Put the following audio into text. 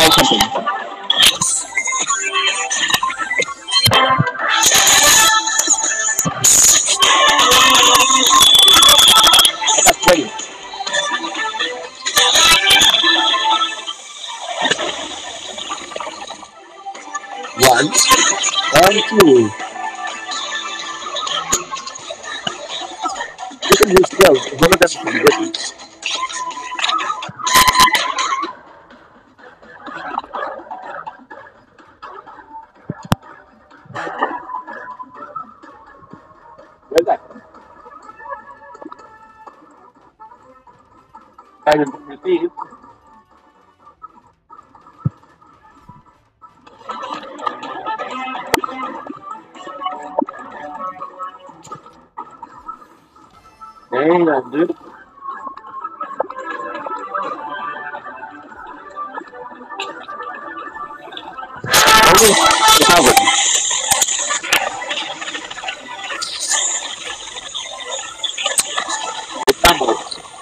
or something. That's ready. One, and two. You can use 12. One of them should be ready. Well done. I will repeat. And recover.